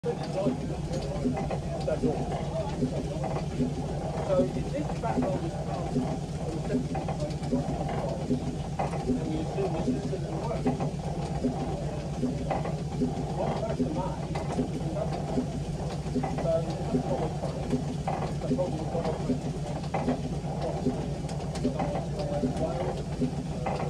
That's all. So if this background is found on the septic tank, and we assume the system will work. One person might, so this is always fine. The problem is always